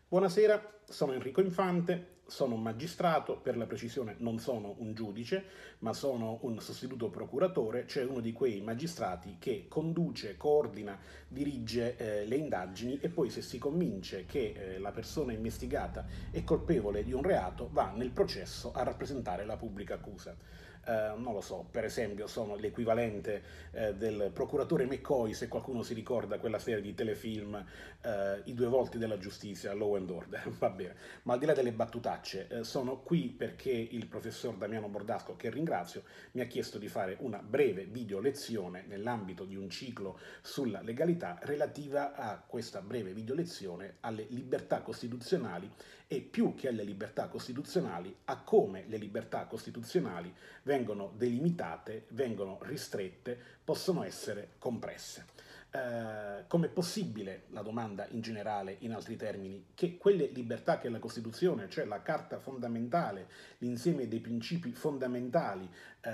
Buonasera, sono Enrico Infante, sono un magistrato, per la precisione non sono un giudice, ma sono un sostituto procuratore, cioè uno di quei magistrati che conduce, coordina, dirige le indagini e poi se si convince che la persona investigata è colpevole di un reato va nel processo a rappresentare la pubblica accusa. Non lo so, per esempio sono l'equivalente del procuratore McCoy, se qualcuno si ricorda quella serie di telefilm I due volti della giustizia, Law and Order, va bene, ma al di là delle battutacce, sono qui perché il professor Damiano Bordasco, che ringrazio, mi ha chiesto di fare una breve video lezione nell'ambito di un ciclo sulla legalità relativa a questa breve video lezione alle libertà costituzionali e più che alle libertà costituzionali a come le libertà costituzionali vengono delimitate, vengono ristrette, possono essere compresse. Com'è possibile, la domanda in generale, in altri termini, che quelle libertà che la Costituzione, cioè la Carta fondamentale, l'insieme dei principi fondamentali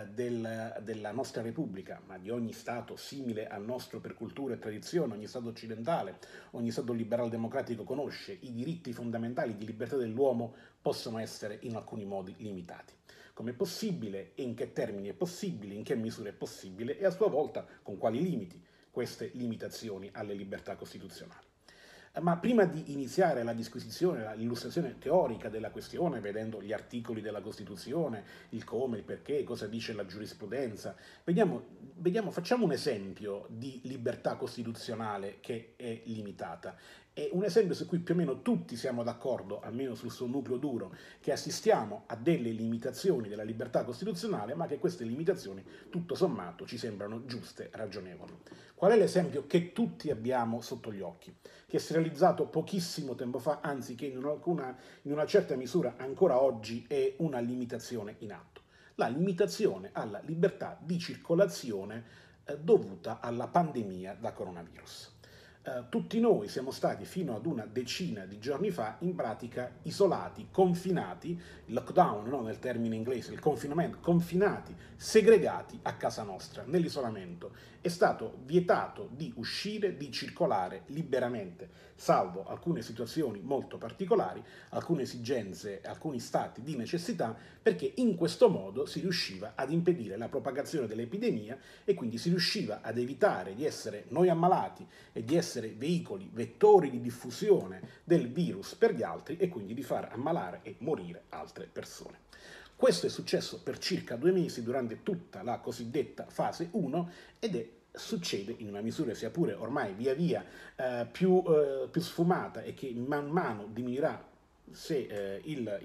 della nostra Repubblica, ma di ogni Stato simile al nostro per cultura e tradizione, ogni Stato occidentale, ogni Stato liberal democratico conosce, i diritti fondamentali di libertà dell'uomo possono essere in alcuni modi limitati? Come è possibile e in che termini è possibile, in che misura è possibile e a sua volta con quali limiti queste limitazioni alle libertà costituzionali. Ma prima di iniziare la disquisizione, l'illustrazione teorica della questione, vedendo gli articoli della Costituzione, il come, il perché, cosa dice la giurisprudenza, facciamo un esempio di libertà costituzionale che è limitata. È un esempio su cui più o meno tutti siamo d'accordo, almeno sul suo nucleo duro, che assistiamo a delle limitazioni della libertà costituzionale, ma che queste limitazioni, tutto sommato, ci sembrano giuste, ragionevoli. Qual è l'esempio che tutti abbiamo sotto gli occhi? Che si è realizzato pochissimo tempo fa, anzi che in una certa misura ancora oggi è una limitazione in atto. La limitazione alla libertà di circolazione dovuta alla pandemia da coronavirus. Tutti noi siamo stati fino ad una decina di giorni fa in pratica isolati, confinati, il lockdown, no, nel termine inglese, il confinamento, confinati, segregati a casa nostra, nell'isolamento. È stato vietato di uscire, di circolare liberamente, salvo alcune situazioni molto particolari, alcune esigenze, alcuni stati di necessità, perché in questo modo si riusciva ad impedire la propagazione dell'epidemia e quindi si riusciva ad evitare di essere noi ammalati e di essere veicoli, vettori di diffusione del virus per gli altri e quindi di far ammalare e morire altre persone. Questo è successo per circa 2 mesi durante tutta la cosiddetta fase 1 ed succede in una misura sia pure ormai via via più sfumata e che man mano diminuirà se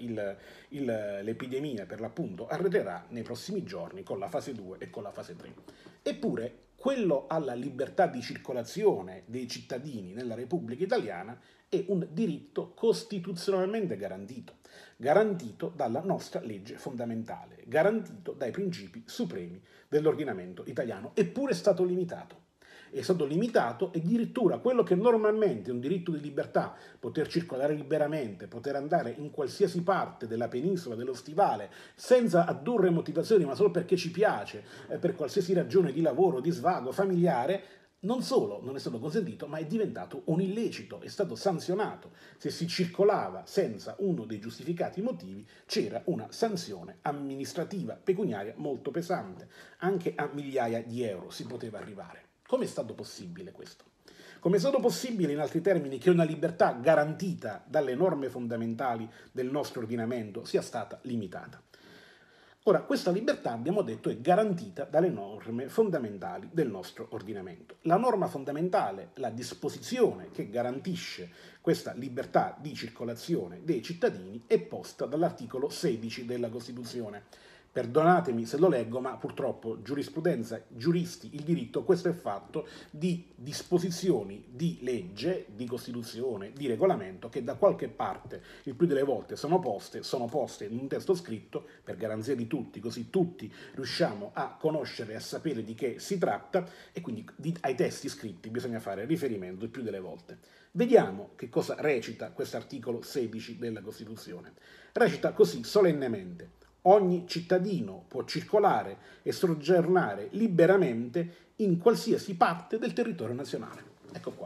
l'epidemia per l'appunto arretrerà nei prossimi giorni con la fase 2 e con la fase 3. Eppure quello alla libertà di circolazione dei cittadini nella Repubblica Italiana è un diritto costituzionalmente garantito, garantito dalla nostra legge fondamentale, garantito dai principi supremi dell'ordinamento italiano, eppure è stato limitato. È stato limitato e addirittura quello che normalmente è un diritto di libertà, poter circolare liberamente, poter andare in qualsiasi parte della penisola, dello stivale, senza addurre motivazioni, ma solo perché ci piace, per qualsiasi ragione di lavoro, di svago, familiare, non solo non è stato consentito, ma è diventato un illecito, è stato sanzionato. Se si circolava senza uno dei giustificati motivi, c'era una sanzione amministrativa pecuniaria molto pesante, anche a migliaia di euro si poteva arrivare. Come è stato possibile questo? Come è stato possibile, in altri termini, che una libertà garantita dalle norme fondamentali del nostro ordinamento sia stata limitata? Ora, questa libertà, abbiamo detto, è garantita dalle norme fondamentali del nostro ordinamento. La norma fondamentale, la disposizione che garantisce questa libertà di circolazione dei cittadini, è posta dall'articolo 16 della Costituzione. Perdonatemi se lo leggo, ma purtroppo giurisprudenza, giuristi, il diritto, questo è fatto di disposizioni di legge, di Costituzione, di regolamento che da qualche parte, il più delle volte, sono poste in un testo scritto per garanzia di tutti, così tutti riusciamo a conoscere e a sapere di che si tratta e quindi ai testi scritti bisogna fare riferimento il più delle volte. Vediamo che cosa recita questo articolo 16 della Costituzione. Recita così solennemente: ogni cittadino può circolare e soggiornare liberamente in qualsiasi parte del territorio nazionale. Ecco qua.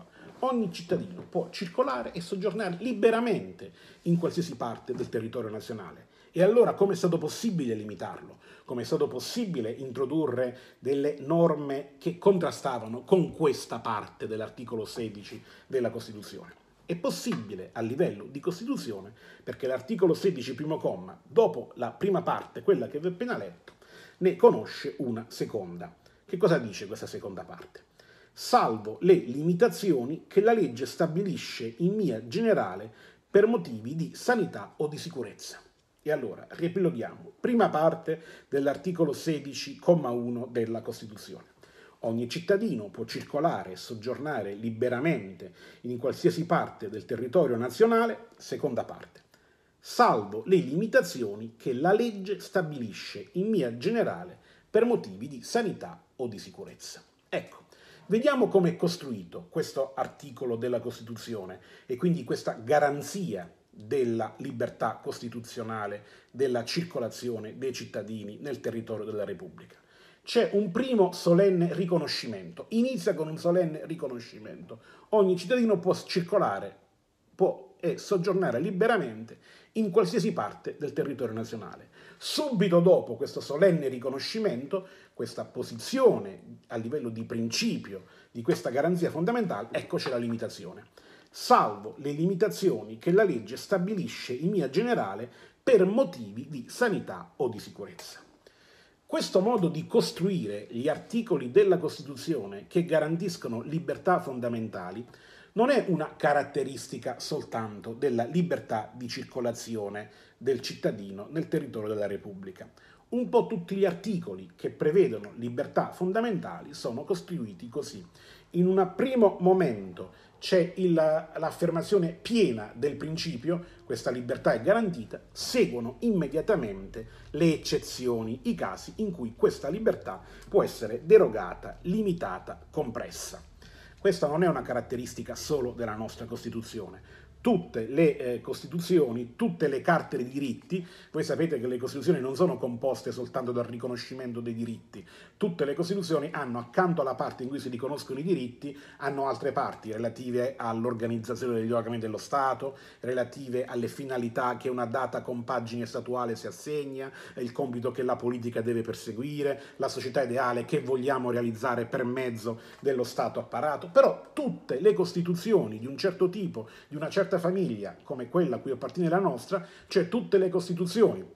ogni cittadino può circolare e soggiornare liberamente in qualsiasi parte del territorio nazionale. E allora come è stato possibile limitarlo? Come è stato possibile introdurre delle norme che contrastavano con questa parte dell'articolo 16 della Costituzione? È possibile a livello di Costituzione perché l'articolo 16, primo comma, dopo la prima parte, quella che vi ho appena letto, ne conosce una seconda. Che cosa dice questa seconda parte? Salvo le limitazioni che la legge stabilisce in via generale per motivi di sanità o di sicurezza. E allora, riepiloghiamo. Prima parte dell'articolo 16, comma 1 della Costituzione. Ogni cittadino può circolare e soggiornare liberamente in qualsiasi parte del territorio nazionale, seconda parte, salvo le limitazioni che la legge stabilisce in via generale per motivi di sanità o di sicurezza. Ecco, vediamo come è costruito questo articolo della Costituzione e quindi questa garanzia della libertà costituzionale della circolazione dei cittadini nel territorio della Repubblica. C'è un primo solenne riconoscimento, inizia con un solenne riconoscimento. Ogni cittadino può circolare, può soggiornare liberamente in qualsiasi parte del territorio nazionale. Subito dopo questo solenne riconoscimento, questa posizione a livello di principio di questa garanzia fondamentale, eccoci la limitazione. Salvo le limitazioni che la legge stabilisce in via generale per motivi di sanità o di sicurezza. Questo modo di costruire gli articoli della Costituzione che garantiscono libertà fondamentali non è una caratteristica soltanto della libertà di circolazione del cittadino nel territorio della Repubblica. Un po' tutti gli articoli che prevedono libertà fondamentali sono costruiti così. In un primo momento c'è l'affermazione piena del principio, questa libertà è garantita, seguono immediatamente le eccezioni, i casi in cui questa libertà può essere derogata, limitata, compressa. Questa non è una caratteristica solo della nostra Costituzione. Tutte le Costituzioni, tutte le carte dei diritti, voi sapete che le Costituzioni non sono composte soltanto dal riconoscimento dei diritti, tutte le Costituzioni hanno, accanto alla parte in cui si riconoscono i diritti, hanno altre parti relative all'organizzazione degli organi dello Stato, relative alle finalità che una data compagine statuale si assegna, il compito che la politica deve perseguire, la società ideale che vogliamo realizzare per mezzo dello Stato apparato, però tutte le Costituzioni di un certo tipo, di una certa famiglia, come quella a cui appartiene la nostra, cioè tutte le Costituzioni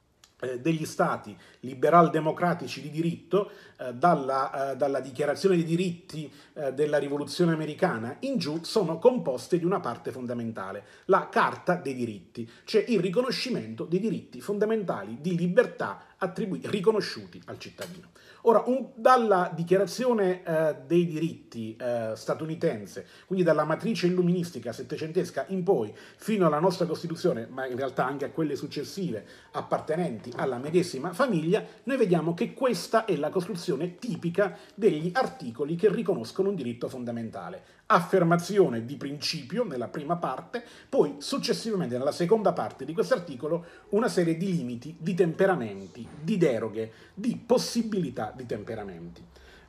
degli stati liberal-democratici di diritto, dalla dichiarazione dei diritti della rivoluzione americana in giù, sono composte di una parte fondamentale, la Carta dei diritti, cioè il riconoscimento dei diritti fondamentali di libertà riconosciuti al cittadino. Ora, dalla dichiarazione dei diritti statunitense, quindi dalla matrice illuministica settecentesca in poi, fino alla nostra Costituzione, ma in realtà anche a quelle successive appartenenti alla medesima famiglia, noi vediamo che questa è la costruzione tipica degli articoli che riconoscono un diritto fondamentale. Affermazione di principio nella prima parte, poi successivamente nella seconda parte di questo articolo una serie di limiti, di temperamenti, di deroghe, di possibilità di temperamenti.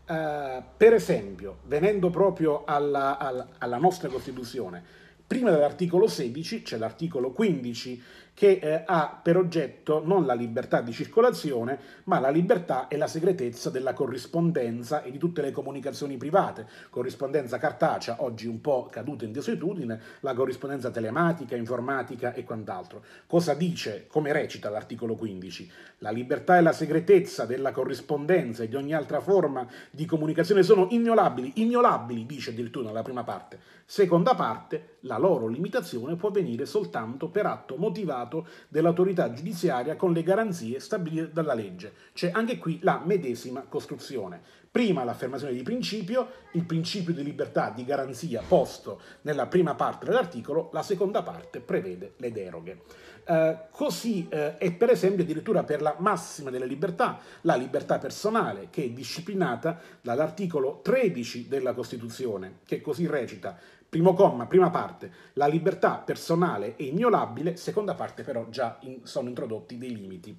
Per esempio, venendo proprio alla nostra Costituzione, prima dell'articolo 16 c'è l'articolo 15 che ha per oggetto non la libertà di circolazione, ma la libertà e la segretezza della corrispondenza e di tutte le comunicazioni private, corrispondenza cartacea, oggi un po' caduta in desuetudine, la corrispondenza telematica, informatica e quant'altro. Cosa dice, come recita l'articolo 15? La libertà e la segretezza della corrispondenza e di ogni altra forma di comunicazione sono inviolabili, dice addirittura nella prima parte. Seconda parte, la loro limitazione può avvenire soltanto per atto motivato dell'autorità giudiziaria con le garanzie stabilite dalla legge. C'è anche qui la medesima costruzione. Prima l'affermazione di principio, il principio di libertà, di garanzia posto nella prima parte dell'articolo, la seconda parte prevede le deroghe. Così è per esempio addirittura per la massima delle libertà, la libertà personale, che è disciplinata dall'articolo 13 della Costituzione, che così recita: primo comma, prima parte, la libertà personale è inviolabile, seconda parte però già sono introdotti dei limiti.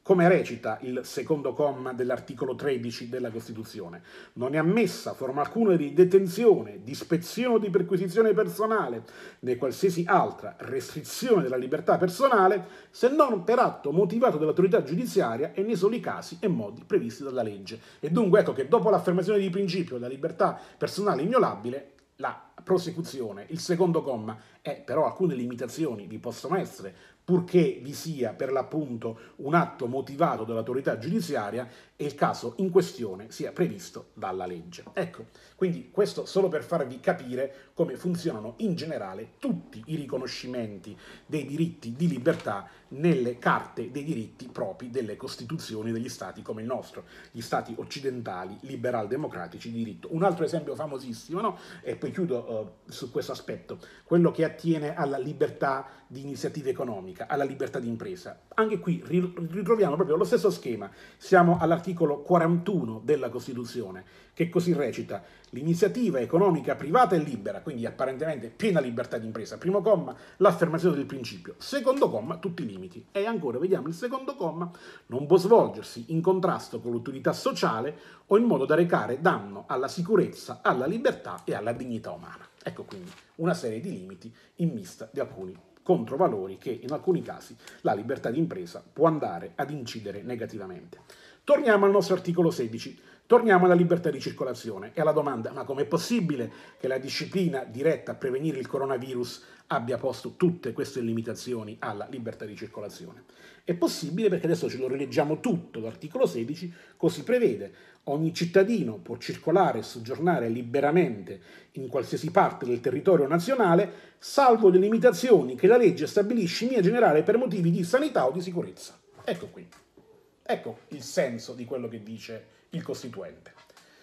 Come recita il secondo comma dell'articolo 13 della Costituzione? Non è ammessa forma alcuna di detenzione, di ispezione o di perquisizione personale, né qualsiasi altra restrizione della libertà personale, se non per atto motivato dall'autorità giudiziaria e nei soli casi e modi previsti dalla legge. E dunque ecco che dopo l'affermazione di principio della libertà personale inviolabile, la prosecuzione, il secondo comma, però alcune limitazioni vi possono essere, purché vi sia per l'appunto un atto motivato dall'autorità giudiziaria e il caso in questione sia previsto dalla legge. Ecco, quindi questo solo per farvi capire come funzionano in generale tutti i riconoscimenti dei diritti di libertà nelle carte dei diritti propri delle costituzioni degli stati come il nostro, gli stati occidentali, liberal-democratici di diritto. Un altro esempio famosissimo, no? E poi chiudo su questo aspetto, quello che attiene alla libertà di iniziativa economica, alla libertà di impresa. Anche qui ritroviamo proprio lo stesso schema, siamo all'articolo 41 della Costituzione, che così recita: l'iniziativa economica privata è libera, quindi apparentemente piena libertà di impresa. Primo comma, l'affermazione del principio. Secondo comma, tutti i limiti. E ancora, vediamo il secondo comma, non può svolgersi in contrasto con l'utilità sociale o in modo da recare danno alla sicurezza, alla libertà e alla dignità umana. Ecco quindi una serie di limiti in vista di alcuni controvalori che in alcuni casi la libertà di impresa può andare ad incidere negativamente. Torniamo al nostro articolo 16, torniamo alla libertà di circolazione e alla domanda: ma com'è possibile che la disciplina diretta a prevenire il coronavirus abbia posto tutte queste limitazioni alla libertà di circolazione? È possibile perché adesso ce lo rileggiamo tutto, l'articolo 16 così prevede: ogni cittadino può circolare e soggiornare liberamente in qualsiasi parte del territorio nazionale, salvo le limitazioni che la legge stabilisce in via generale per motivi di sanità o di sicurezza. Ecco qui. Ecco il senso di quello che dice il Costituente.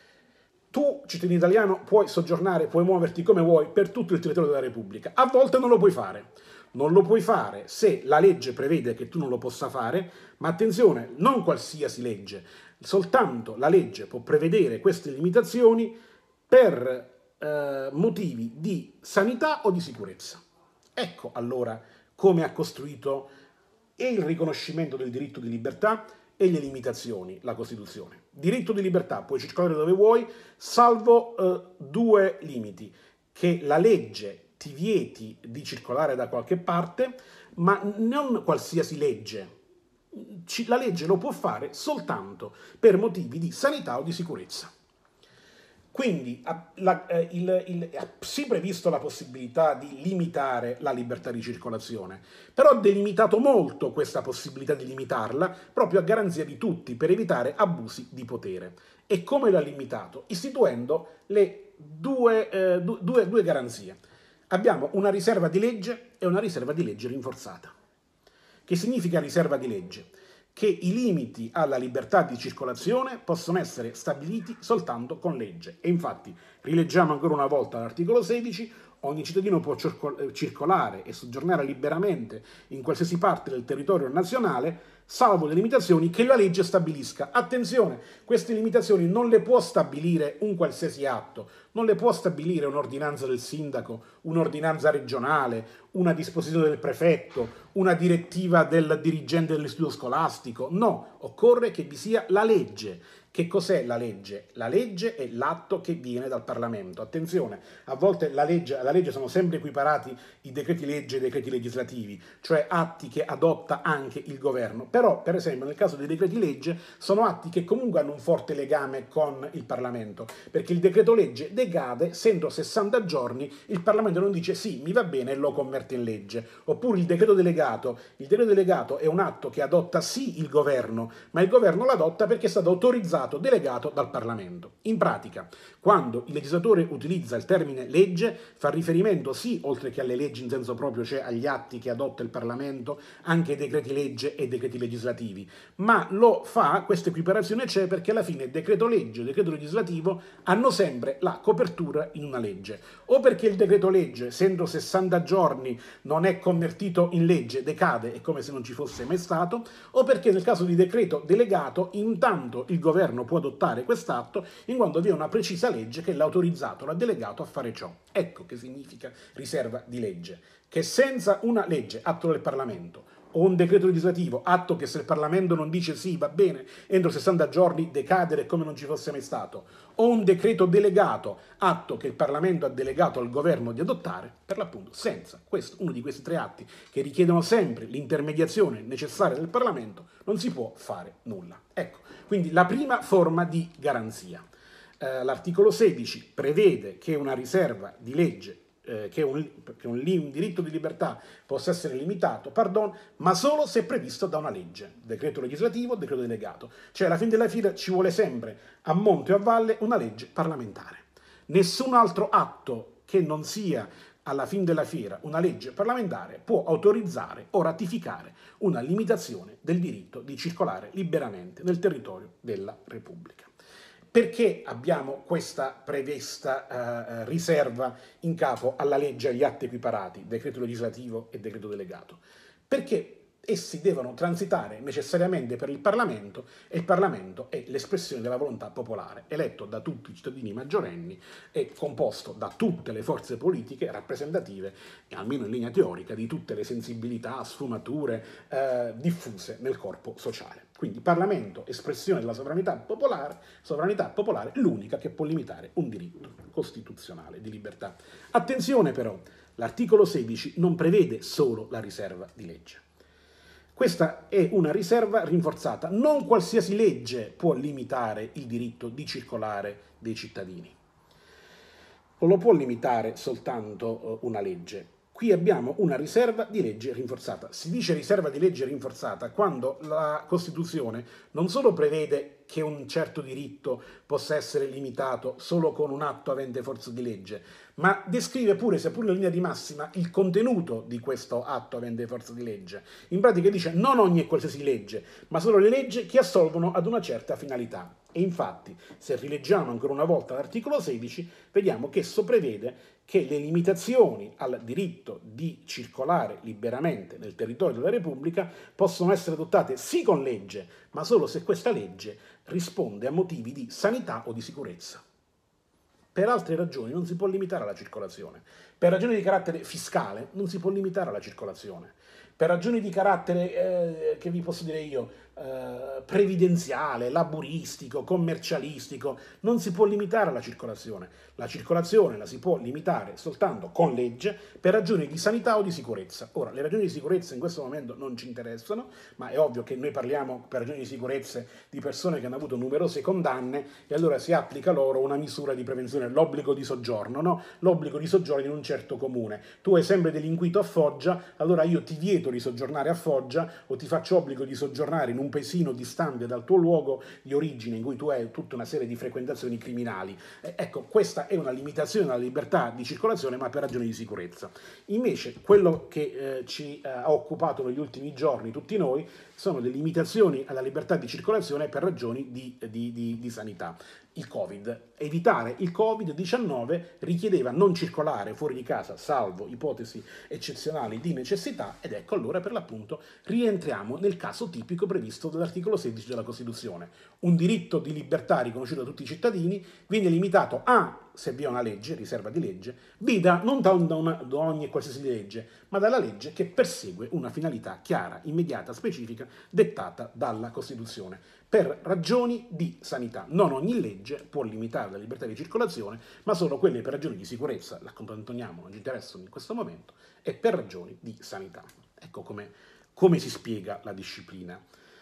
Tu, cittadino italiano, puoi soggiornare, puoi muoverti come vuoi per tutto il territorio della Repubblica. A volte non lo puoi fare. Non lo puoi fare se la legge prevede che tu non lo possa fare, ma attenzione, non qualsiasi legge, soltanto la legge può prevedere queste limitazioni per motivi di sanità o di sicurezza. Ecco allora come ha costruito e il riconoscimento del diritto di libertà e le limitazioni la Costituzione. Diritto di libertà, puoi circolare dove vuoi, salvo due limiti: che la legge ti vieti di circolare da qualche parte, ma non qualsiasi legge. La legge lo può fare soltanto per motivi di sanità o di sicurezza. Quindi si è previsto la possibilità di limitare la libertà di circolazione, però ha delimitato molto questa possibilità di limitarla proprio a garanzia di tutti, per evitare abusi di potere. E come l'ha limitato? Istituendo le due garanzie. Abbiamo una riserva di legge e una riserva di legge rinforzata. Che significa riserva di legge? Che i limiti alla libertà di circolazione possono essere stabiliti soltanto con legge. E infatti, rileggiamo ancora una volta l'articolo 16, ogni cittadino può circolare e soggiornare liberamente in qualsiasi parte del territorio nazionale, salvo le limitazioni che la legge stabilisca. Attenzione, queste limitazioni non le può stabilire un qualsiasi atto, non le può stabilire un'ordinanza del sindaco, un'ordinanza regionale, una disposizione del prefetto, una direttiva del dirigente dell'istituto scolastico. No, occorre che vi sia la legge. Che cos'è la legge? La legge è l'atto che viene dal Parlamento. Attenzione, a volte alla legge sono sempre equiparati i decreti legge e i decreti legislativi, cioè atti che adotta anche il governo. Però, per esempio, nel caso dei decreti legge, sono atti che comunque hanno un forte legame con il Parlamento, perché il decreto legge decade se entro 60 giorni il Parlamento non dice sì, mi va bene e lo converte in legge. Oppure il decreto delegato è un atto che adotta sì il governo, ma il governo l'adotta perché è stato autorizzato, delegato dal Parlamento. In pratica, quando il legislatore utilizza il termine legge, fa riferimento sì, oltre che alle leggi in senso proprio, cioè agli atti che adotta il Parlamento, anche ai decreti legge e decreti legislativi, ma lo fa, questa equiparazione c'è perché alla fine decreto legge e decreto legislativo hanno sempre la copertura in una legge, o perché il decreto legge, se entro 60 giorni non è convertito in legge, decade, è come se non ci fosse mai stato, o perché nel caso di decreto delegato, intanto il governo può adottare quest'atto in quanto vi è una precisa legge che l'ha autorizzato, l'ha delegato a fare ciò. Ecco che significa riserva di legge, che senza una legge, atto del Parlamento, o un decreto legislativo, atto che se il Parlamento non dice sì, va bene, entro 60 giorni decadere come non ci fosse mai stato, o un decreto delegato, atto che il Parlamento ha delegato al governo di adottare, per l'appunto senza uno di questi tre atti che richiedono sempre l'intermediazione necessaria del Parlamento, non si può fare nulla. Ecco, quindi la prima forma di garanzia. L'articolo 16 prevede che una riserva di legge che un diritto di libertà possa essere limitato, ma solo se previsto da una legge, decreto legislativo, decreto delegato. Cioè, alla fine della fiera ci vuole sempre, a monte o a valle, una legge parlamentare. Nessun altro atto che non sia, alla fine della fiera, una legge parlamentare può autorizzare o ratificare una limitazione del diritto di circolare liberamente nel territorio della Repubblica. Perché abbiamo questa prevista riserva in capo alla legge e agli atti equiparati, decreto legislativo e decreto delegato? Perché essi devono transitare necessariamente per il Parlamento e il Parlamento è l'espressione della volontà popolare, eletto da tutti i cittadini maggiorenni e composto da tutte le forze politiche rappresentative, almeno in linea teorica, di tutte le sensibilità, sfumature diffuse nel corpo sociale. Quindi Parlamento, espressione della sovranità popolare, l'unica che può limitare un diritto costituzionale di libertà. Attenzione però, l'articolo 16 non prevede solo la riserva di legge. Questa è una riserva rinforzata. Non qualsiasi legge può limitare il diritto di circolare dei cittadini. Non lo può limitare soltanto una legge. Qui abbiamo una riserva di legge rinforzata. Si dice riserva di legge rinforzata quando la Costituzione non solo prevede che un certo diritto possa essere limitato solo con un atto avente forza di legge, ma descrive pure, seppur in linea di massima, il contenuto di questo atto avente forza di legge. In pratica dice non ogni e qualsiasi legge, ma solo le leggi che assolvono ad una certa finalità. E infatti, se rileggiamo ancora una volta l'articolo 16, vediamo che esso prevede che le limitazioni al diritto di circolare liberamente nel territorio della Repubblica possono essere adottate sì con legge, ma solo se questa legge risponde a motivi di sanità o di sicurezza. Per altre ragioni non si può limitare la circolazione. Per ragioni di carattere fiscale non si può limitare la circolazione. Per ragioni di carattere, che vi posso dire io, previdenziale, laburistico, commercialistico, non si può limitare la circolazione. La circolazione la si può limitare soltanto con legge per ragioni di sanità o di sicurezza. Ora, le ragioni di sicurezza in questo momento non ci interessano, ma è ovvio che noi parliamo per ragioni di sicurezza di persone che hanno avuto numerose condanne e allora si applica loro una misura di prevenzione, l'obbligo di soggiorno, no? L'obbligo di soggiorno in un certo comune. Tu hai sempre delinquito a Foggia, allora io ti vieto di soggiornare a Foggia o ti faccio obbligo di soggiornare in un paesino distante dal tuo luogo di origine in cui tu hai tutta una serie di frequentazioni criminali. Ecco, questa è una limitazione della libertà di circolazione, ma per ragioni di sicurezza. Invece, quello che ci ha occupato negli ultimi giorni tutti noi sono le limitazioni alla libertà di circolazione per ragioni di sanità. Il Covid. Evitare il Covid-19 richiedeva non circolare fuori di casa, salvo ipotesi eccezionali di necessità, ed ecco allora per l'appunto rientriamo nel caso tipico previsto dall'articolo 16 della Costituzione. Un diritto di libertà riconosciuto a tutti i cittadini viene limitato a, se vi è una legge, riserva di legge, b, non da ogni e qualsiasi legge, ma dalla legge che persegue una finalità chiara, immediata, specifica, dettata dalla Costituzione, per ragioni di sanità. Non ogni legge può limitare la libertà di circolazione, ma solo quelle per ragioni di sicurezza, l'accompagniamo, non ci interessano in questo momento, e per ragioni di sanità. Ecco come si spiega la disciplina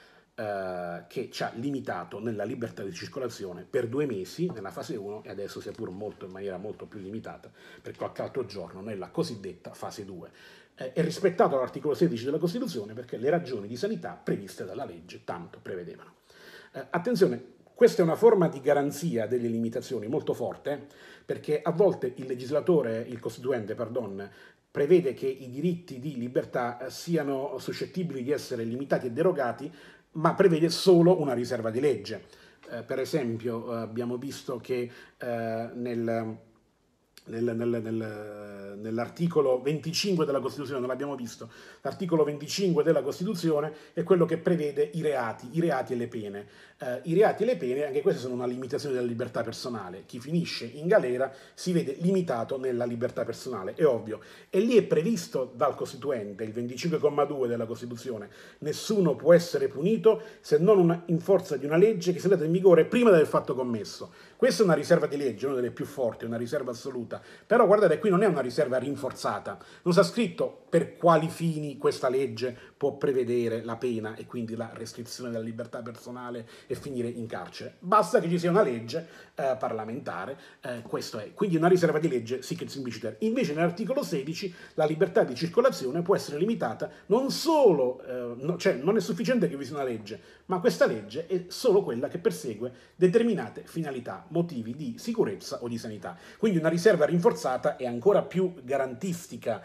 che ci ha limitato nella libertà di circolazione per 2 mesi nella fase 1 e adesso sia pur in maniera molto più limitata per qualche altro giorno nella cosiddetta fase 2. È rispettato l'articolo 16 della Costituzione perché le ragioni di sanità previste dalla legge tanto prevedevano. Attenzione, questa è una forma di garanzia delle limitazioni molto forte, perché a volte il Costituente, prevede che i diritti di libertà siano suscettibili di essere limitati e derogati, ma prevede solo una riserva di legge. Per esempio, abbiamo visto che nell'articolo 25 della Costituzione, non l'abbiamo visto, l'articolo 25 della Costituzione è quello che prevede i reati e le pene. I reati e le pene, anche queste sono una limitazione della libertà personale. Chi finisce in galera si vede limitato nella libertà personale, è ovvio. E lì è previsto dal Costituente, il 25,2 della Costituzione, nessuno può essere punito se non in forza di una legge che sia andata in vigore prima del fatto commesso. Questa è una riserva di legge, una delle più forti, una riserva assoluta. Però guardate, qui non è una riserva rinforzata. Non sta scritto per quali fini questa legge può prevedere la pena e quindi la restrizione della libertà personale e finire in carcere. Basta che ci sia una legge parlamentare, questo è. Quindi una riserva di legge sic et simpliciter. Invece nell'articolo 16 la libertà di circolazione può essere limitata non solo, cioè non è sufficiente che vi sia una legge, ma questa legge è solo quella che persegue determinate finalità, motivi di sicurezza o di sanità. Quindi una riserva rinforzata è ancora più garantistica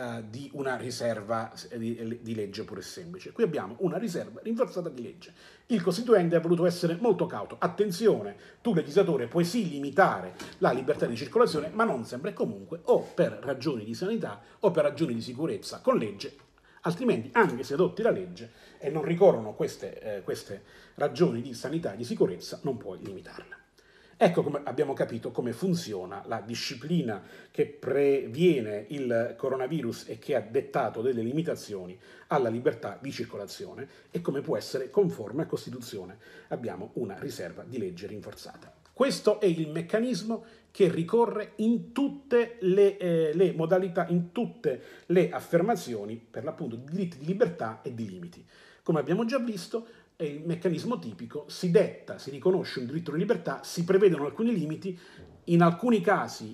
di una riserva di legge pura e semplice. Qui abbiamo una riserva rinforzata di legge. Il Costituente ha voluto essere molto cauto. Attenzione, tu legislatore puoi sì limitare la libertà di circolazione, ma non sempre e comunque, o per ragioni di sanità o per ragioni di sicurezza con legge, altrimenti anche se adotti la legge e non ricorrono queste ragioni di sanità e di sicurezza, non puoi limitarla. Ecco come abbiamo capito come funziona la disciplina che previene il coronavirus e che ha dettato delle limitazioni alla libertà di circolazione e come può essere conforme a Costituzione. Abbiamo una riserva di legge rinforzata. Questo è il meccanismo che ricorre in tutte le modalità, in tutte le affermazioni per l'appunto di diritti di libertà e di limiti. Come abbiamo già visto, è il meccanismo tipico, si detta, si riconosce un diritto di libertà, si prevedono alcuni limiti, in alcuni casi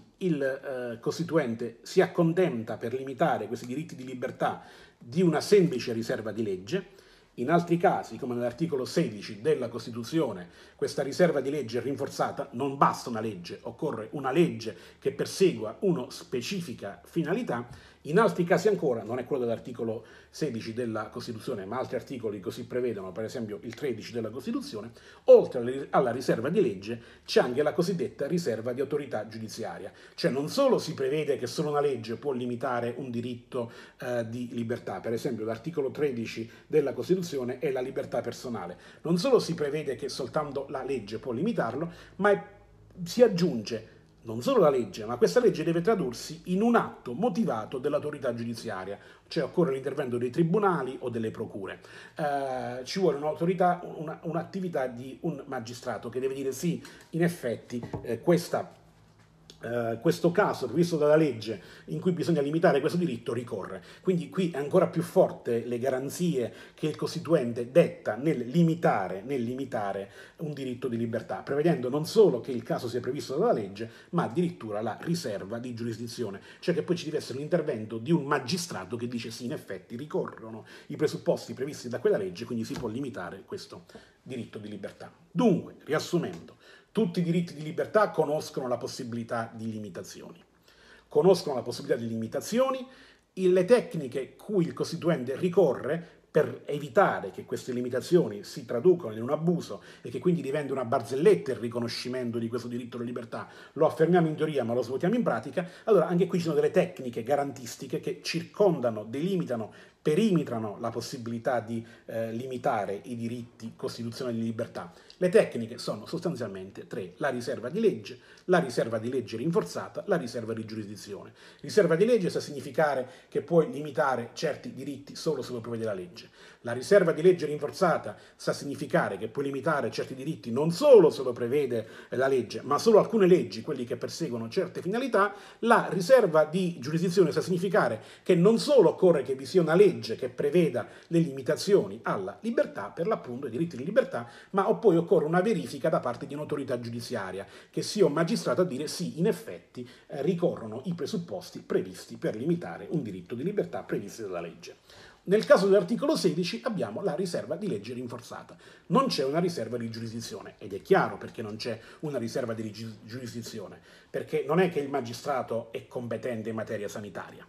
il Costituente si accontenta per limitare questi diritti di libertà di una semplice riserva di legge, in altri casi, come nell'articolo 16 della Costituzione, questa riserva di legge è rinforzata, non basta una legge, occorre una legge che persegua una specifica finalità. In altri casi ancora, non è quello dell'articolo 16 della Costituzione, ma altri articoli così prevedono, per esempio il 13 della Costituzione, oltre alla riserva di legge c'è anche la cosiddetta riserva di autorità giudiziaria. Cioè non solo si prevede che solo una legge può limitare un diritto di libertà, per esempio l'articolo 13 della Costituzione è la libertà personale, non solo si prevede che soltanto la legge può limitarlo, ma si aggiunge non solo la legge, ma questa legge deve tradursi in un atto motivato dell'autorità giudiziaria, cioè occorre l'intervento dei tribunali o delle procure. Ci vuole un'autorità, un'attività di un magistrato che deve dire sì, in effetti questo caso previsto dalla legge in cui bisogna limitare questo diritto ricorre. Quindi qui è ancora più forte le garanzie che il Costituente detta nel limitare un diritto di libertà, prevedendo non solo che il caso sia previsto dalla legge, ma addirittura la riserva di giurisdizione, cioè che poi ci deve essere l'intervento di un magistrato che dice sì, in effetti ricorrono i presupposti previsti da quella legge, quindi si può limitare questo diritto di libertà. Dunque, riassumendo, tutti i diritti di libertà conoscono la possibilità di limitazioni. Conoscono la possibilità di limitazioni, le tecniche cui il Costituente ricorre per evitare che queste limitazioni si traducano in un abuso e che quindi diventi una barzelletta il riconoscimento di questo diritto alla libertà, lo affermiamo in teoria ma lo svuotiamo in pratica, allora anche qui ci sono delle tecniche garantistiche che circondano, delimitano, perimetrano la possibilità di limitare i diritti costituzionali di libertà. Le tecniche sono sostanzialmente tre: la riserva di legge rinforzata, la riserva di giurisdizione. Riserva di legge sta a significare che puoi limitare certi diritti solo se lo prevede la legge. La riserva di legge rinforzata sta a significare che puoi limitare certi diritti non solo se lo prevede la legge, ma solo alcune leggi, quelli che perseguono certe finalità. La riserva di giurisdizione sta a significare che non solo occorre che vi sia una legge che preveda le limitazioni alla libertà, per l'appunto i diritti di libertà, ma poi occorre una verifica da parte di un'autorità giudiziaria, che sia un magistrato a dire sì, in effetti ricorrono i presupposti previsti per limitare un diritto di libertà previsti dalla legge. Nel caso dell'articolo 16 abbiamo la riserva di legge rinforzata, non c'è una riserva di giurisdizione, ed è chiaro perché non c'è una riserva di giurisdizione, perché non è che il magistrato è competente in materia sanitaria. Ecco,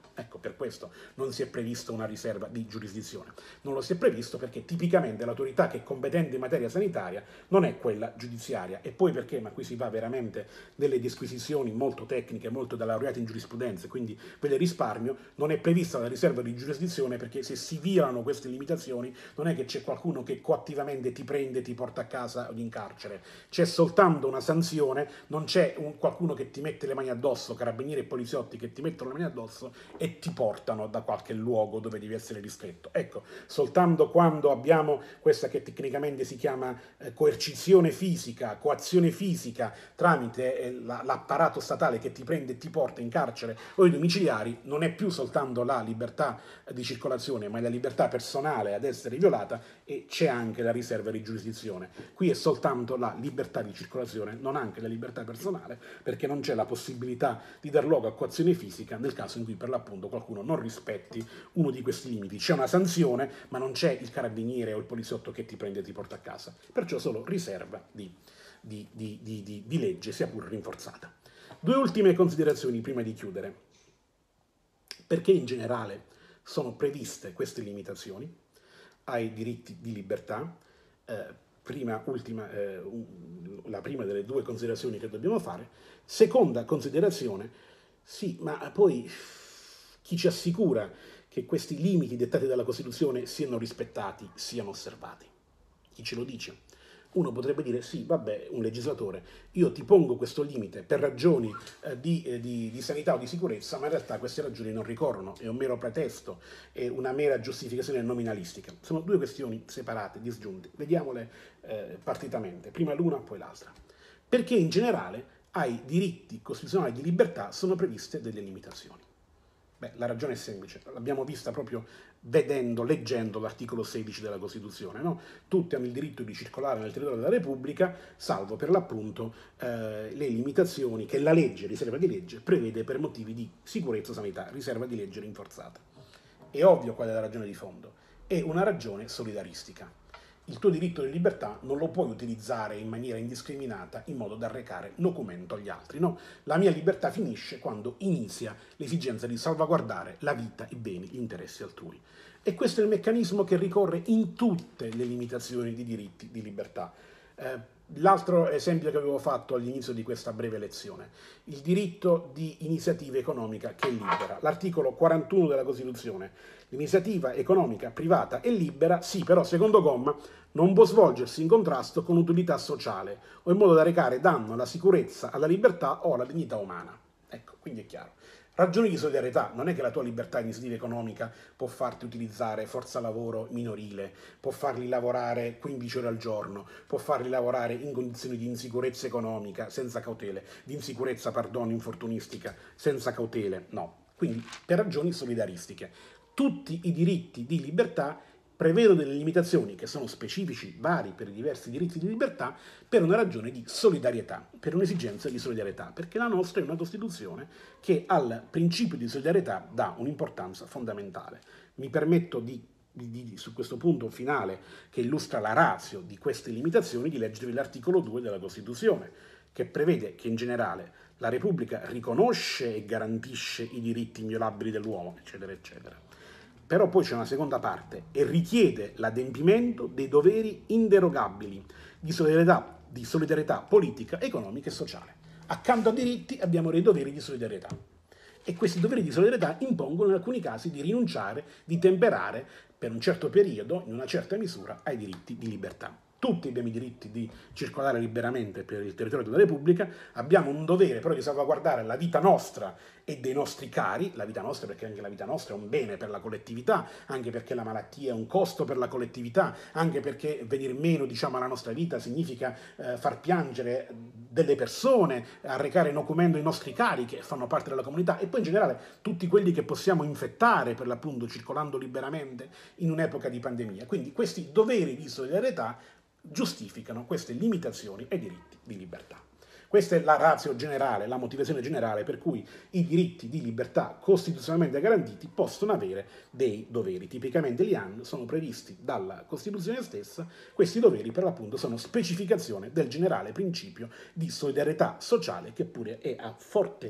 per questo non si è prevista una riserva di giurisdizione. Non lo si è previsto perché tipicamente l'autorità che è competente in materia sanitaria non è quella giudiziaria, e poi perché, ma qui si va veramente delle disquisizioni molto tecniche, molto da laureati in giurisprudenza, quindi ve le risparmio, non è prevista la riserva di giurisdizione perché se si violano queste limitazioni non è che c'è qualcuno che coattivamente ti prende, ti porta a casa o in carcere, c'è soltanto una sanzione, non c'è qualcuno che ti mette le mani addosso, carabinieri e poliziotti che ti mettono le mani addosso e ti portano da qualche luogo dove devi essere ristretto. Ecco, soltanto quando abbiamo questa che tecnicamente si chiama coercizione fisica, coazione fisica tramite l'apparato statale che ti prende e ti porta in carcere o i domiciliari, non è più soltanto la libertà di circolazione, ma è la libertà personale ad essere violata, e c'è anche la riserva di giurisdizione. Qui è soltanto la libertà di circolazione, non anche la libertà personale, perché non c'è la possibilità di dar luogo a coazione fisica nel caso in cui per l'appunto qualcuno non rispetti uno di questi limiti. C'è una sanzione, ma non c'è il carabiniere o il poliziotto che ti prende e ti porta a casa. Perciò solo riserva di legge, sia pur rinforzata. Due ultime considerazioni prima di chiudere. Perché in generale sono previste queste limitazioni ai diritti di libertà? La prima delle due considerazioni che dobbiamo fare. Seconda considerazione, sì, ma poi chi ci assicura che questi limiti dettati dalla Costituzione siano rispettati, siano osservati? Chi ce lo dice? Uno potrebbe dire, sì, vabbè, un legislatore, io ti pongo questo limite per ragioni di sanità o di sicurezza, ma in realtà queste ragioni non ricorrono, è un mero pretesto, è una mera giustificazione nominalistica. Sono due questioni separate, disgiunte. Vediamole partitamente, prima l'una, poi l'altra. Perché in generale ai diritti costituzionali di libertà sono previste delle limitazioni. Beh, la ragione è semplice, l'abbiamo vista proprio leggendo l'articolo 16 della Costituzione, no? Tutti hanno il diritto di circolare nel territorio della Repubblica, salvo per l'appunto le limitazioni che la legge, riserva di legge, prevede per motivi di sicurezza e sanità, riserva di legge rinforzata. È ovvio qual è la ragione di fondo, è una ragione solidaristica. Il tuo diritto di libertà non lo puoi utilizzare in maniera indiscriminata in modo da arrecare nocumento agli altri, no? La mia libertà finisce quando inizia l'esigenza di salvaguardare la vita, i beni, gli interessi altrui. E questo è il meccanismo che ricorre in tutte le limitazioni di diritti di libertà. L'altro esempio che avevo fatto all'inizio di questa breve lezione, il diritto di iniziativa economica che è libera. L'articolo 41 della Costituzione, l'iniziativa economica privata è libera, sì, però secondo comma non può svolgersi in contrasto con utilità sociale o in modo da recare danno alla sicurezza, alla libertà o alla dignità umana. Ecco, quindi è chiaro. Ragioni di solidarietà, non è che la tua libertà di iniziativa economica può farti utilizzare forza lavoro minorile, può farli lavorare 15 ore al giorno, può farli lavorare in condizioni di insicurezza economica senza cautele, di insicurezza, perdono, infortunistica senza cautele, no. Quindi per ragioni solidaristiche. Tutti i diritti di libertà prevedono delle limitazioni che sono specifici, vari per i diversi diritti di libertà, per una ragione di solidarietà, per un'esigenza di solidarietà, perché la nostra è una Costituzione che al principio di solidarietà dà un'importanza fondamentale. Mi permetto su questo punto finale, che illustra la ratio di queste limitazioni, di leggervi l'articolo 2 della Costituzione, che prevede che in generale la Repubblica riconosce e garantisce i diritti inviolabili dell'uomo, eccetera, eccetera. Però poi c'è una seconda parte e richiede l'adempimento dei doveri inderogabili di solidarietà politica, economica e sociale. Accanto ai diritti abbiamo dei doveri di solidarietà. E questi doveri di solidarietà impongono in alcuni casi di rinunciare, di temperare per un certo periodo, in una certa misura, ai diritti di libertà. Tutti abbiamo i diritti di circolare liberamente per il territorio della Repubblica, abbiamo un dovere però di salvaguardare la vita nostra e dei nostri cari, la vita nostra perché anche la vita nostra è un bene per la collettività, anche perché la malattia è un costo per la collettività, anche perché venir meno, diciamo, alla nostra vita significa far piangere delle persone, arrecare nocumento ai nostri cari che fanno parte della comunità, e poi in generale tutti quelli che possiamo infettare per l'appunto circolando liberamente in un'epoca di pandemia. Quindi questi doveri di solidarietà giustificano queste limitazioni ai diritti di libertà. Questa è la ratio generale, la motivazione generale per cui i diritti di libertà costituzionalmente garantiti possono avere dei doveri. Tipicamente li hanno, sono previsti dalla Costituzione stessa. Questi doveri per l'appunto sono specificazione del generale principio di solidarietà sociale, che pure è a forte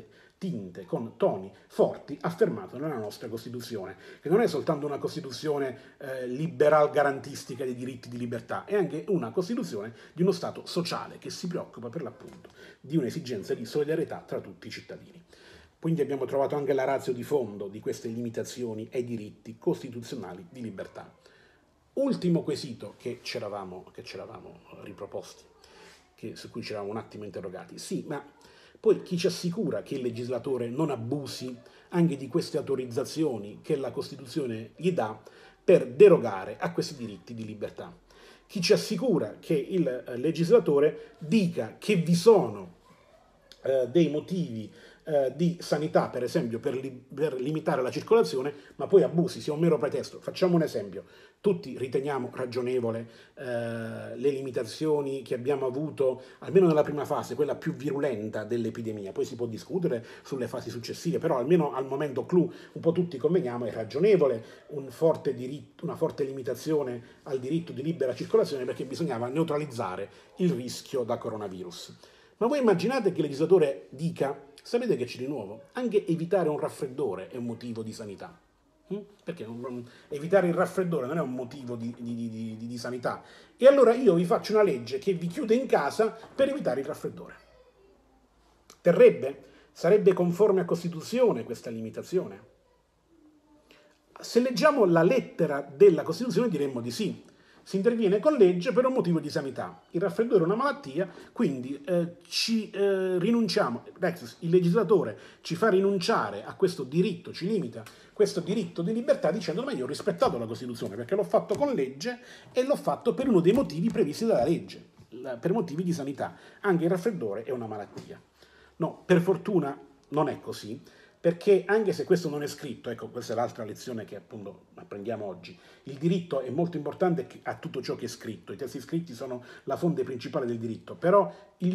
tinte, con toni forti, affermato nella nostra Costituzione, che non è soltanto una Costituzione liberal garantistica dei diritti di libertà, è anche una Costituzione di uno Stato sociale che si preoccupa per l'appunto di un'esigenza di solidarietà tra tutti i cittadini. Quindi abbiamo trovato anche la ratio di fondo di queste limitazioni ai diritti costituzionali di libertà. Ultimo quesito che ci eravamo riproposti, su cui ci eravamo un attimo interrogati. Sì, ma poi chi ci assicura che il legislatore non abusi anche di queste autorizzazioni che la Costituzione gli dà per derogare a questi diritti di libertà? Chi ci assicura che il legislatore dica che vi sono dei motivi di sanità, per esempio, per limitare la circolazione, ma poi abusi, sia un mero pretesto? Facciamo un esempio. Tutti riteniamo ragionevole le limitazioni che abbiamo avuto, almeno nella prima fase, quella più virulenta dell'epidemia. Poi si può discutere sulle fasi successive, però almeno al momento clou un po' tutti conveniamo, è ragionevole una forte limitazione al diritto di libera circolazione, perché bisognava neutralizzare il rischio da coronavirus. Ma voi immaginate che il legislatore dica: sapete che c'è di nuovo? Anche evitare un raffreddore è un motivo di sanità. Perché evitare il raffreddore non è un motivo di sanità? E allora io vi faccio una legge che vi chiude in casa per evitare il raffreddore. Terrebbe? Sarebbe conforme a Costituzione questa limitazione? Se leggiamo la lettera della Costituzione diremmo di sì. Si interviene con legge per un motivo di sanità. Il raffreddore è una malattia, quindi rinunciamo, il legislatore ci fa rinunciare a questo diritto, ci limita questo diritto di libertà dicendo: ma io ho rispettato la Costituzione perché l'ho fatto con legge e l'ho fatto per uno dei motivi previsti dalla legge, per motivi di sanità. Anche il raffreddore è una malattia. No, per fortuna non è così, perché anche se questo non è scritto, ecco, questa è l'altra lezione che appunto apprendiamo oggi, il diritto è molto importante a tutto ciò che è scritto, i testi scritti sono la fonte principale del diritto, però il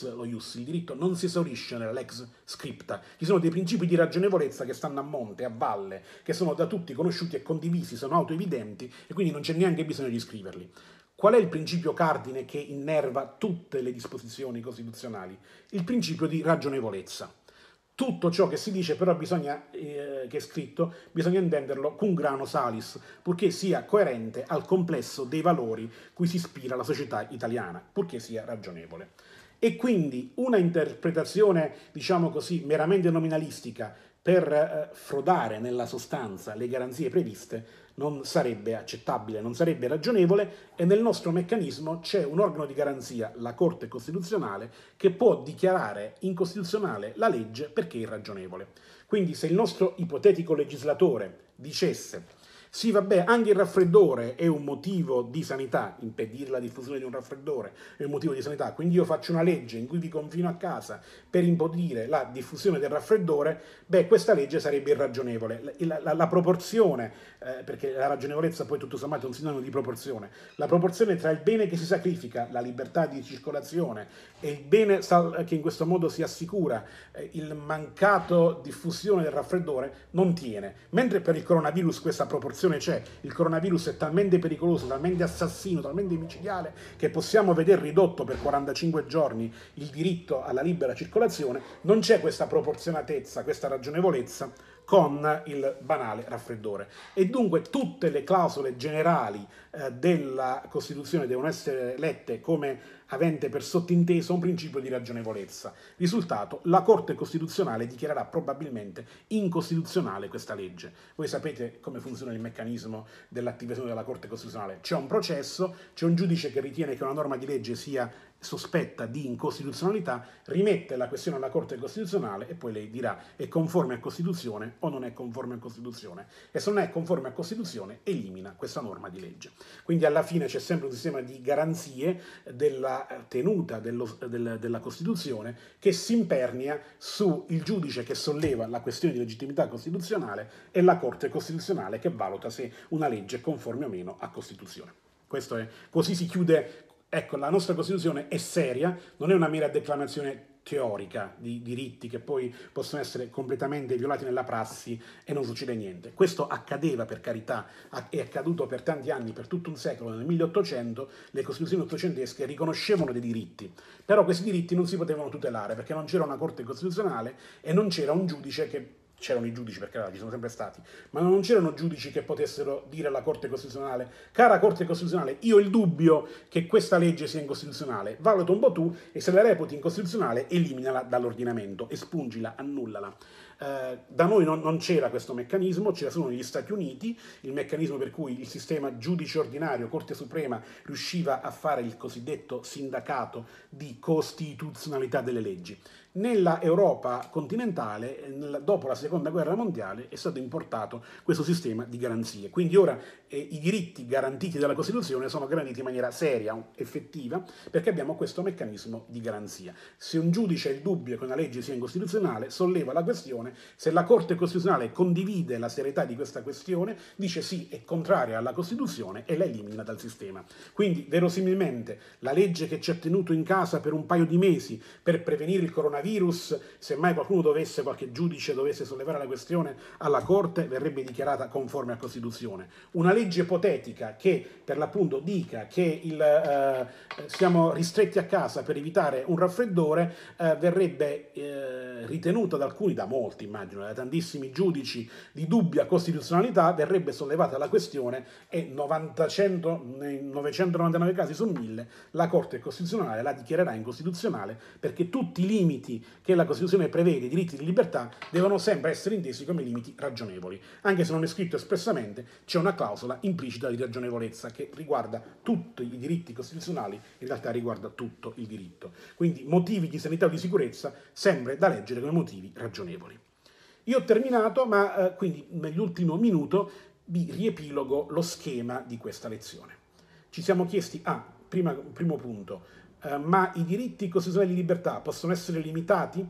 diritto non si esaurisce nella lex scripta, ci sono dei principi di ragionevolezza che stanno a monte, a valle, che sono da tutti conosciuti e condivisi, sono autoevidenti e quindi non c'è neanche bisogno di scriverli. Qual è il principio cardine che innerva tutte le disposizioni costituzionali? Il principio di ragionevolezza. Tutto ciò che si dice però che è scritto, bisogna intenderlo cum grano salis, purché sia coerente al complesso dei valori cui si ispira la società italiana, purché sia ragionevole. E quindi una interpretazione, diciamo così, meramente nominalistica per frodare nella sostanza le garanzie previste non sarebbe accettabile, non sarebbe ragionevole, e nel nostro meccanismo c'è un organo di garanzia, la Corte Costituzionale, che può dichiarare incostituzionale la legge perché è irragionevole. Quindi se il nostro ipotetico legislatore dicesse: sì, vabbè, anche il raffreddore è un motivo di sanità, impedire la diffusione di un raffreddore è un motivo di sanità, quindi io faccio una legge in cui vi confino a casa per impedire la diffusione del raffreddore, beh, questa legge sarebbe irragionevole. La proporzione, perché la ragionevolezza poi tutto sommato è un sinonimo di proporzione, la proporzione tra il bene che si sacrifica, la libertà di circolazione, e il bene che in questo modo si assicura il mancato diffusione del raffreddore non tiene. Mentre per il coronavirus questa proporzione c'è, il coronavirus è talmente pericoloso, talmente assassino, talmente micidiale che possiamo vedere ridotto per 45 giorni il diritto alla libera circolazione, non c'è questa proporzionatezza, questa ragionevolezza con il banale raffreddore. E dunque tutte le clausole generali della Costituzione devono essere lette come avente per sottinteso un principio di ragionevolezza. Risultato: la Corte Costituzionale dichiarerà probabilmente incostituzionale questa legge. Voi sapete come funziona il meccanismo dell'attivazione della Corte Costituzionale. C'è un processo, c'è un giudice che ritiene che una norma di legge sia sospetta di incostituzionalità, rimette la questione alla Corte Costituzionale e poi lei dirà: è conforme a Costituzione o non è conforme a Costituzione, e se non è conforme a Costituzione elimina questa norma di legge. Quindi alla fine c'è sempre un sistema di garanzie della tenuta della Costituzione che si impernia sul giudice che solleva la questione di legittimità costituzionale e la Corte Costituzionale che valuta se una legge è conforme o meno a Costituzione. Questo è, così si chiude. Ecco, la nostra Costituzione è seria, non è una mera declamazione teorica di diritti che poi possono essere completamente violati nella prassi e non succede niente. Questo accadeva, per carità, è accaduto per tanti anni, per tutto un secolo. Nel 1800 le costituzioni ottocentesche riconoscevano dei diritti, però questi diritti non si potevano tutelare perché non c'era una Corte Costituzionale e non c'era un giudice che... C'erano i giudici, perché ci sono sempre stati, ma non c'erano giudici che potessero dire alla Corte Costituzionale: cara Corte Costituzionale, io ho il dubbio che questa legge sia incostituzionale, valuta un po' tu e se la reputi incostituzionale eliminala dall'ordinamento, espungila, annullala. Da noi non c'era questo meccanismo, c'era solo negli Stati Uniti, il meccanismo per cui il sistema giudice ordinario, Corte Suprema, riusciva a fare il cosiddetto sindacato di costituzionalità delle leggi. Nella Europa continentale, dopo la Seconda Guerra Mondiale, è stato importato questo sistema di garanzie. Quindi ora i diritti garantiti dalla Costituzione sono garantiti in maniera seria, effettiva, perché abbiamo questo meccanismo di garanzia. Se un giudice ha il dubbio che una legge sia incostituzionale, solleva la questione, se la Corte Costituzionale condivide la serietà di questa questione, dice sì, è contraria alla Costituzione e la elimina dal sistema. Quindi, verosimilmente, la legge che ci ha tenuto in casa per un paio di mesi per prevenire il coronavirus, se mai qualche giudice dovesse sollevare la questione alla Corte, verrebbe dichiarata conforme a Costituzione. Una legge ipotetica che per l'appunto dica che siamo ristretti a casa per evitare un raffreddore verrebbe ritenuta da alcuni, da molti immagino, da tantissimi giudici di dubbia costituzionalità, verrebbe sollevata la questione e nei 999 casi su 1000 la Corte Costituzionale la dichiarerà incostituzionale, perché tutti i limiti che la Costituzione prevede, i diritti di libertà, devono sempre essere intesi come limiti ragionevoli. Anche se non è scritto espressamente, c'è una clausola implicita di ragionevolezza che riguarda tutti i diritti costituzionali, in realtà riguarda tutto il diritto. Quindi motivi di sanità o di sicurezza sempre da leggere come motivi ragionevoli. Io ho terminato, ma quindi nell'ultimo minuto vi riepilogo lo schema di questa lezione. Ci siamo chiesti, primo punto, ma i diritti costituzionali di libertà possono essere limitati?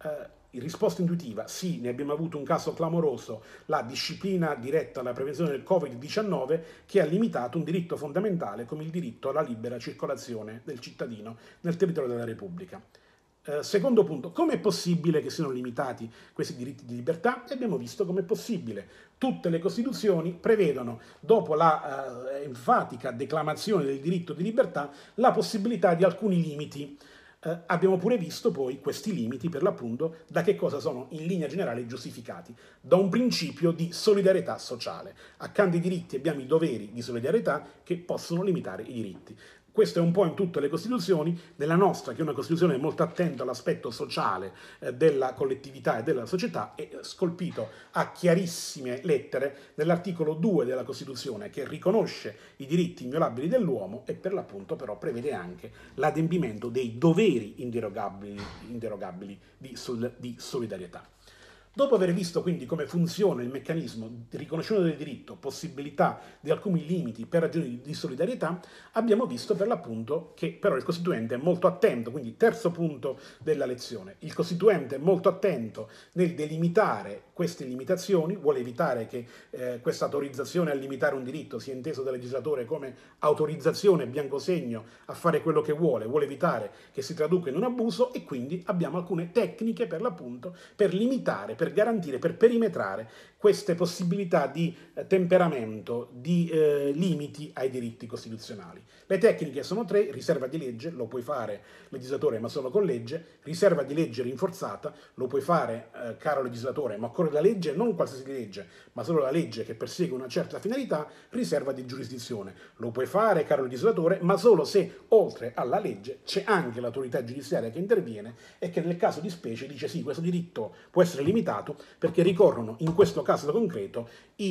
Risposta intuitiva, sì, ne abbiamo avuto un caso clamoroso, la disciplina diretta alla prevenzione del Covid-19 che ha limitato un diritto fondamentale come il diritto alla libera circolazione del cittadino nel territorio della Repubblica. Secondo punto, come è possibile che siano limitati questi diritti di libertà? E abbiamo visto come è possibile. Tutte le Costituzioni prevedono, dopo la enfatica declamazione del diritto di libertà, la possibilità di alcuni limiti. Abbiamo pure visto poi questi limiti, per l'appunto, da che cosa sono in linea generale giustificati? Da un principio di solidarietà sociale. Accanto ai diritti abbiamo i doveri di solidarietà che possono limitare i diritti. Questo è un po' in tutte le Costituzioni, nella nostra, che è una Costituzione molto attenta all'aspetto sociale della collettività e della società, è scolpito a chiarissime lettere nell'articolo 2 della Costituzione, che riconosce i diritti inviolabili dell'uomo e per l'appunto però prevede anche l'adempimento dei doveri inderogabili di solidarietà. Dopo aver visto quindi come funziona il meccanismo di riconoscimento del diritto, possibilità di alcuni limiti per ragioni di solidarietà, abbiamo visto per l'appunto che però il Costituente è molto attento, quindi terzo punto della lezione, il Costituente è molto attento nel delimitare queste limitazioni, vuole evitare che questa autorizzazione a limitare un diritto sia inteso dal legislatore come autorizzazione biancosegno a fare quello che vuole evitare che si traduca in un abuso e quindi abbiamo alcune tecniche per l'appunto per limitare, per garantire, per perimetrare queste possibilità di temperamento, di limiti ai diritti costituzionali. Le tecniche sono tre: riserva di legge, lo puoi fare legislatore ma solo con legge; riserva di legge rinforzata, lo puoi fare caro legislatore ma occorre la legge, non qualsiasi legge, ma solo la legge che persegue una certa finalità; riserva di giurisdizione, lo puoi fare caro legislatore ma solo se oltre alla legge c'è anche l'autorità giudiziaria che interviene e che nel caso di specie dice sì, questo diritto può essere limitato perché ricorrono in questo caso concreto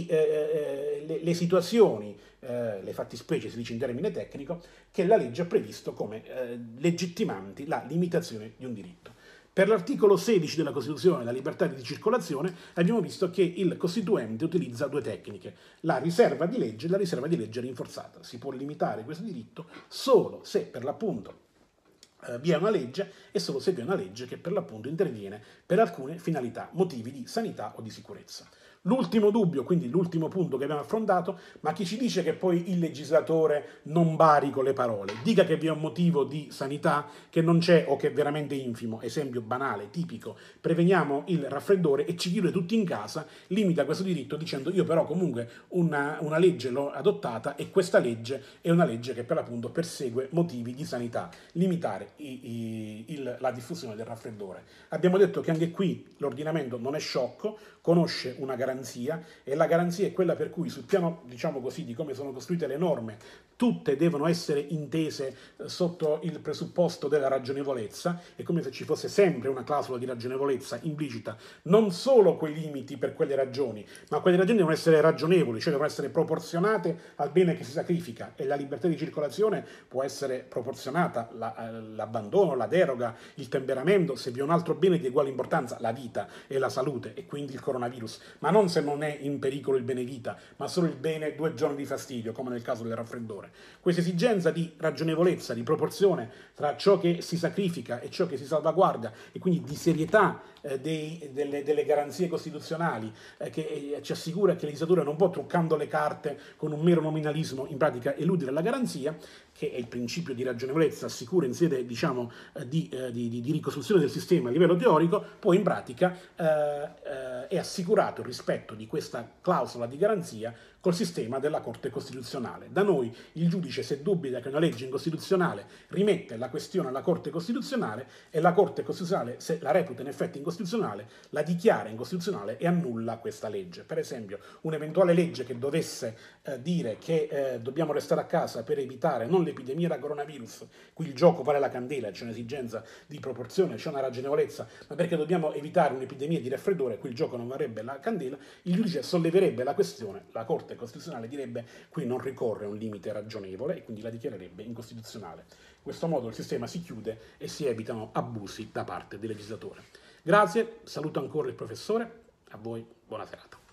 le situazioni, le fattispecie si dice in termine tecnico, che la legge ha previsto come legittimanti la limitazione di un diritto. Per l'articolo 16 della Costituzione, la libertà di circolazione, abbiamo visto che il Costituente utilizza due tecniche, la riserva di legge e la riserva di legge rinforzata. Si può limitare questo diritto solo se per l'appunto vi è una legge e solo se vi è una legge che per l'appunto interviene per alcune finalità, motivi di sanità o di sicurezza. L'ultimo dubbio, quindi l'ultimo punto che abbiamo affrontato, ma chi ci dice che poi il legislatore non bari con le parole? Dica che vi è un motivo di sanità che non c'è o che è veramente infimo, esempio banale, tipico, preveniamo il raffreddore e ci chiude tutti in casa, limita questo diritto dicendo io però comunque una legge l'ho adottata e questa legge è una legge che per l'appunto persegue motivi di sanità, limitare la diffusione del raffreddore. Abbiamo detto che anche qui l'ordinamento non è sciocco, conosce una garanzia e la garanzia è quella per cui sul piano, diciamo così, di come sono costruite le norme, tutte devono essere intese sotto il presupposto della ragionevolezza, è come se ci fosse sempre una clausola di ragionevolezza implicita, non solo quei limiti per quelle ragioni, ma quelle ragioni devono essere ragionevoli, cioè devono essere proporzionate al bene che si sacrifica e la libertà di circolazione può essere proporzionata, l'abbandono, la deroga, il temperamento, se vi è un altro bene di uguale importanza, la vita e la salute e quindi il coronavirus, ma non se non è in pericolo il bene vita, ma solo il bene 2 giorni di fastidio, come nel caso del raffreddore. Questa esigenza di ragionevolezza, di proporzione tra ciò che si sacrifica e ciò che si salvaguarda e quindi di serietà delle garanzie costituzionali che ci assicura che il legislatore non può, truccando le carte con un mero nominalismo, in pratica eludere la garanzia, che è il principio di ragionevolezza assicura in sede diciamo, di ricostruzione del sistema a livello teorico, poi in pratica è assicurato il rispetto di questa clausola di garanzia col sistema della Corte Costituzionale. Da noi il giudice, se dubita che una legge è incostituzionale, rimette la questione alla Corte Costituzionale e la Corte Costituzionale, se la reputa in effetti incostituzionale, la dichiara incostituzionale e annulla questa legge. Per esempio, un'eventuale legge che dovesse dire che dobbiamo restare a casa per evitare non l'epidemia da coronavirus, qui il gioco vale la candela, c'è un'esigenza di proporzione, c'è una ragionevolezza, ma perché dobbiamo evitare un'epidemia di raffreddore, qui il gioco non varrebbe la candela, il giudice solleverebbe la questione, la Corte Costituzionale direbbe qui non ricorre un limite ragionevole e quindi la dichiarerebbe incostituzionale. In questo modo il sistema si chiude e si evitano abusi da parte del legislatore. Grazie, saluto ancora il professore, a voi buona serata.